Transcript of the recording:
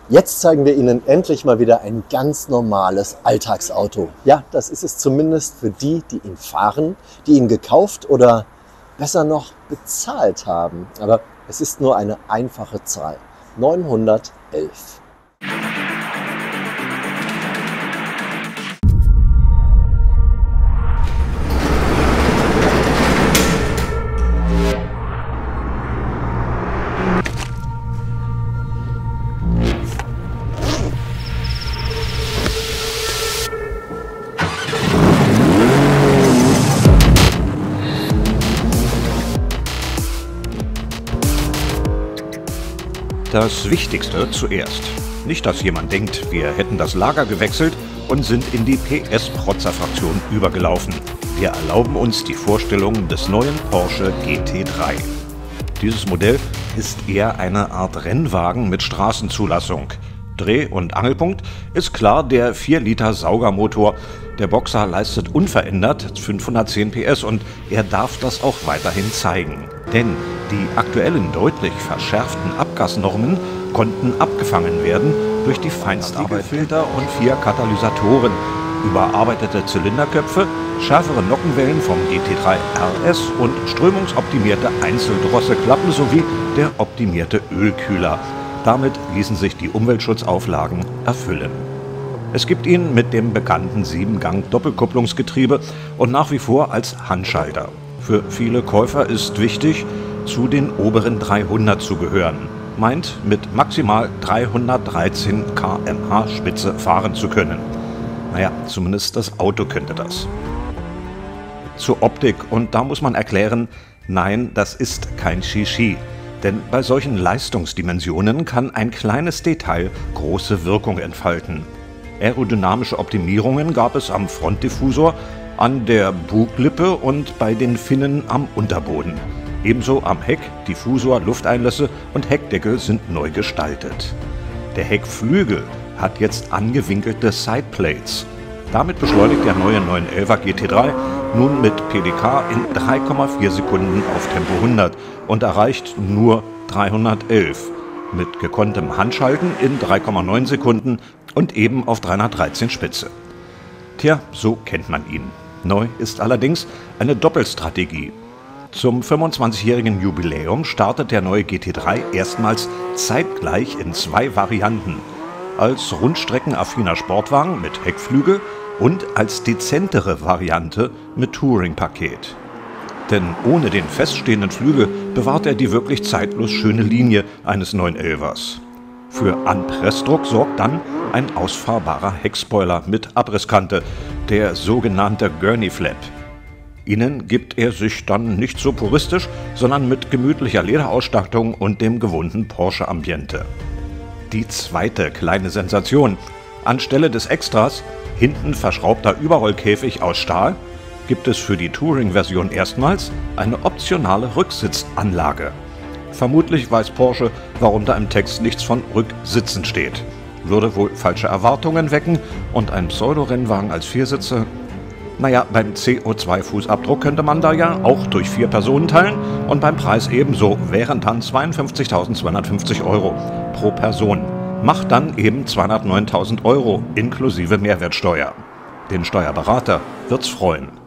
Jetzt zeigen wir Ihnen endlich mal wieder ein ganz normales Alltagsauto. Ja, das ist es zumindest für die, die ihn fahren, die ihn gekauft oder besser noch bezahlt haben. Aber es ist nur eine einfache Zahl. 911. Das Wichtigste zuerst. Nicht, dass jemand denkt, wir hätten das Lager gewechselt und sind in die PS-Protzer-Fraktion übergelaufen. Wir erlauben uns die Vorstellung des neuen Porsche GT3. Dieses Modell ist eher eine Art Rennwagen mit Straßenzulassung. Dreh- und Angelpunkt ist klar der 4-Liter Saugermotor. Der Boxer leistet unverändert 510 PS und er darf das auch weiterhin zeigen. Denn die aktuellen deutlich verschärften Abgasnormen konnten abgefangen werden durch die Feinstarbeitfilter und 4 Katalysatoren, überarbeitete Zylinderköpfe, schärfere Nockenwellen vom GT3 RS und strömungsoptimierte Einzeldrosselklappen sowie der optimierte Ölkühler. Damit ließen sich die Umweltschutzauflagen erfüllen. Es gibt ihn mit dem bekannten 7-Gang-Doppelkupplungsgetriebe und nach wie vor als Handschalter. Für viele Käufer ist wichtig, zu den oberen 300 zu gehören. Meint, mit maximal 313 km/h Spitze fahren zu können. Naja, zumindest das Auto könnte das. Zur Optik, und da muss man erklären, nein, das ist kein Shishi. Denn bei solchen Leistungsdimensionen kann ein kleines Detail große Wirkung entfalten. Aerodynamische Optimierungen gab es am Frontdiffusor, an der Buglippe und bei den Finnen am Unterboden. Ebenso am Heck, Diffusor, Lufteinlässe und Heckdeckel sind neu gestaltet. Der Heckflügel hat jetzt angewinkelte Sideplates. Damit beschleunigt der neue 911er GT3 nun mit PDK in 3,4 Sekunden auf Tempo 100 und erreicht nur 311. Mit gekonntem Handschalten in 3,9 Sekunden und eben auf 313 Spitze. Tja, so kennt man ihn. Neu ist allerdings eine Doppelstrategie. Zum 25-jährigen Jubiläum startet der neue GT3 erstmals zeitgleich in 2 Varianten. Als rundstreckenaffiner Sportwagen mit Heckflügel und als dezentere Variante mit Touring-Paket. Denn ohne den feststehenden Flügel bewahrt er die wirklich zeitlos schöne Linie eines 911ers. Für Anpressdruck sorgt dann ein ausfahrbarer Heckspoiler mit Abrisskante, der sogenannte Gurney Flap. Innen gibt er sich dann nicht so puristisch, sondern mit gemütlicher Lederausstattung und dem gewohnten Porsche-Ambiente. Die zweite kleine Sensation: Anstelle des Extras, hinten verschraubter Überrollkäfig aus Stahl, gibt es für die Touring-Version erstmals eine optionale Rücksitzanlage. Vermutlich weiß Porsche, warum da im Text nichts von Rücksitzen steht. Würde wohl falsche Erwartungen wecken und ein Pseudo-Rennwagen als Viersitzer? Naja, beim CO2-Fußabdruck könnte man da ja auch durch 4 Personen teilen und beim Preis ebenso, wären dann 52.250 € pro Person. Macht dann eben 209.000 € inklusive Mehrwertsteuer. Den Steuerberater wird's freuen.